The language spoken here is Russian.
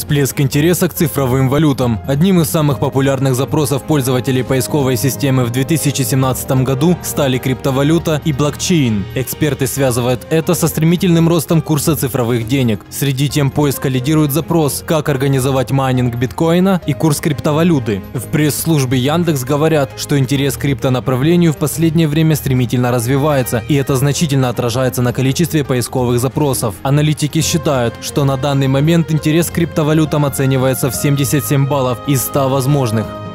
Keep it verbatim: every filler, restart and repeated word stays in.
Всплеск интереса к цифровым валютам. Одним из самых популярных запросов пользователей поисковой системы в две тысячи семнадцатом году стали криптовалюта и блокчейн. Эксперты связывают это со стремительным ростом курса цифровых денег. Среди тем поиска лидирует запрос «Как организовать майнинг биткоина» и курс криптовалюты. В пресс-службе Яндекс говорят, что интерес к криптонаправлению в последнее время стремительно развивается, и это значительно отражается на количестве поисковых запросов. Аналитики считают, что на данный момент интерес к криптовалютам оценивается в семьдесят семь баллов из ста возможных.